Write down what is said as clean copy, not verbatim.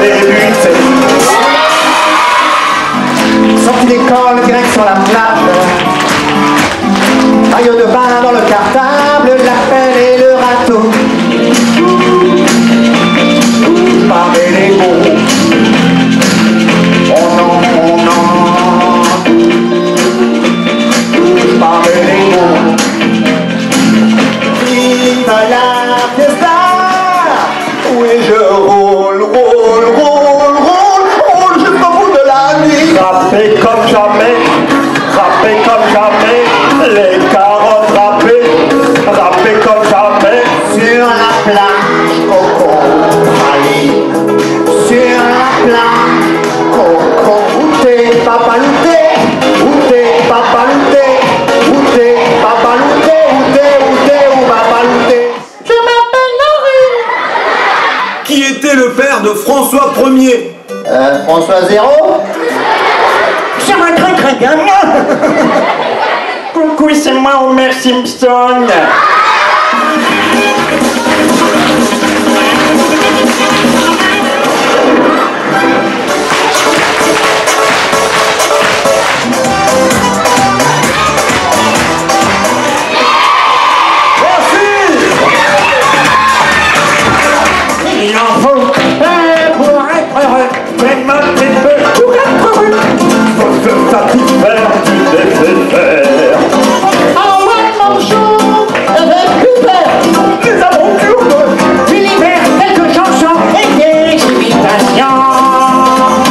débuté. Sorti d'école, direct sur la plage. Maillot de bain dans le cartable, la pelle et le râteau. Parler les mots. Oh non, oh non. Parler les mots. Viva la fiesta. Oui, je roule, roule, roule, roule, roule jusqu'au bout de la nuit. Râpé comme jamais, les carottes râpées, râpées comme jamais. Sur la plage, coco, Ali. Sur la plage, coco, où t'es, papa louté, où t'es, papa louté, où t'es, papa louté, où papa louté. Je m'appelle Laurie. Qui était le père de François Ier? François Zéro. Ça va très très bien. Coucou, c'est moi Homer Simpson. Il en faut pour être heureux.